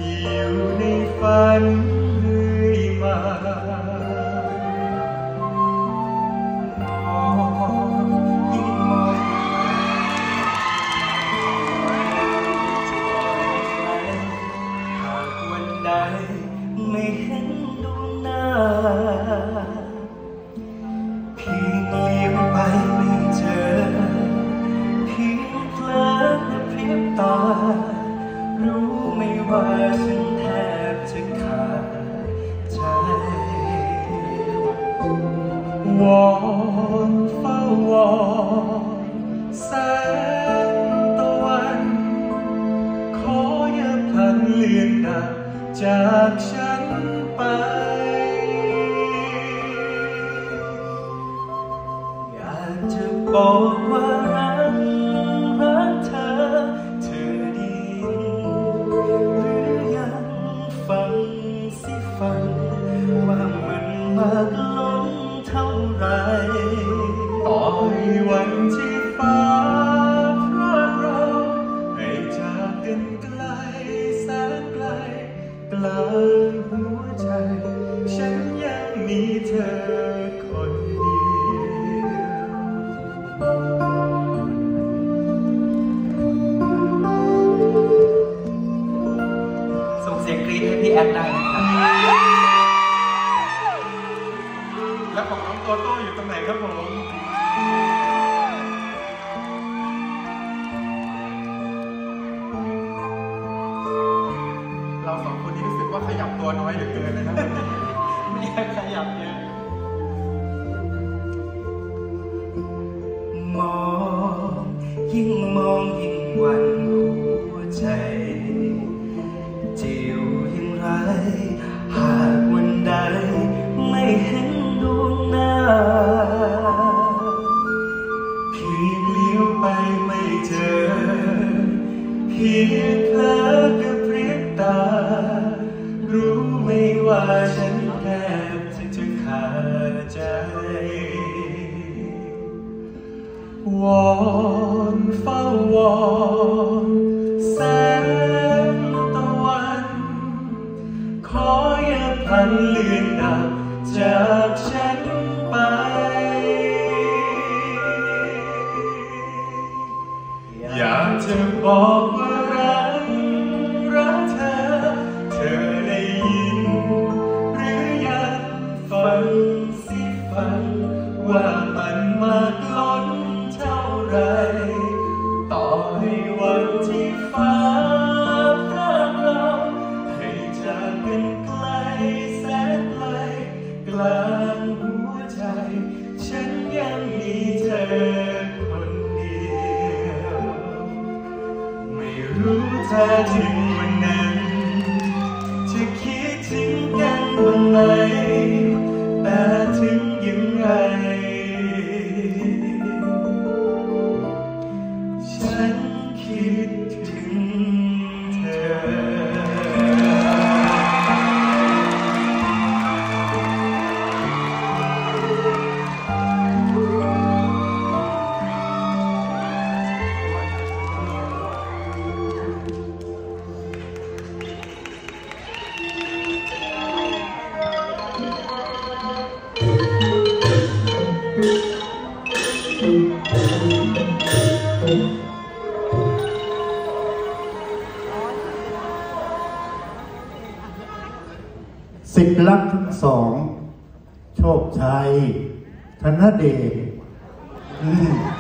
ที่อยู่ในฝันเรื่อยมายิ่งมองหากวันใดไม่เห็นดวงหน้าเพียงเลี้ยวไปไม่เจอเพียงเพลินพริบตารู้ไหมว่าฉันแทบจะขาดใจวอนเฝ้าวอนแสงตะวันขออย่าพลันเลือนดับจากฉันไปอยากจะบอกว่ารักเธอได้ยินหรือยังฟังสิฟังว่ามันมากล้นเท่าไรต่อให้วันที่ฟ้าพรากเราให้จากกันไกลแสนไกลกลางหัวใจฉันยังมีเธอคนเดียวส่งเสียงกรี๊ดให้พี่แอดได้นะครับแล้วของน้องโตโต้อยู่ตรงไหนครับผมเราสองคนนี้รู้สึกว่าขยับตัวน้อยเหลือเกินเลยนะไม่อยากขยับเยอะมองยิ่งมองยิ่งหวั่นหัวใจจะอยู่อย่างไรหากวันใดไม่เห็นดวงหน้าเพียงเลี้ยวไปไม่เจอเพียงเพลิดกับพริบตารู้ไหมว่าฉันแทบจะขาดใจวอนเฝ้าวอนแสงตะวันขออย่าพลันเลือนดับจากฉันไปอยากจะบอกว่ารักเธอได้ยินหรือยังฟังสิฟังว่ามันมากล้นเท่าไรต่อให้วันที่ฟ้าพรากเราให้จากกันไกลแสนไกลกลางหัวใจฉันยังมีเธอคนเดียวไม่รู้เธอถึงวันนั้นจะคิดถึงกันบ้างไหมแต่ถึงอย่างไรฉันคิดถึงเธอสิทธิ์รักทั้งสองโชคชัยธนเดช